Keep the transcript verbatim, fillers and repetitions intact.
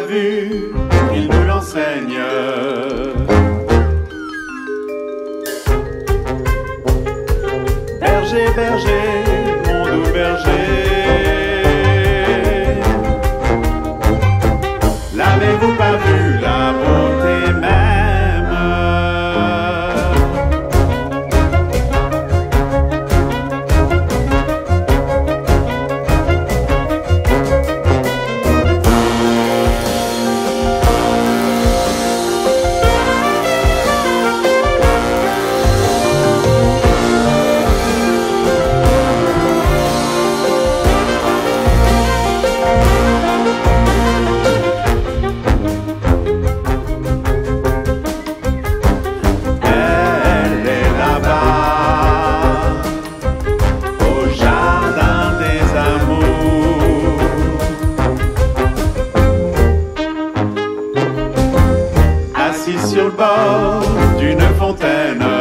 vu, il nous l'enseigne. Berger, berger, mon doux berger, l'avez-vous pas vu la bonté même? Sur le bord d'une fontaine,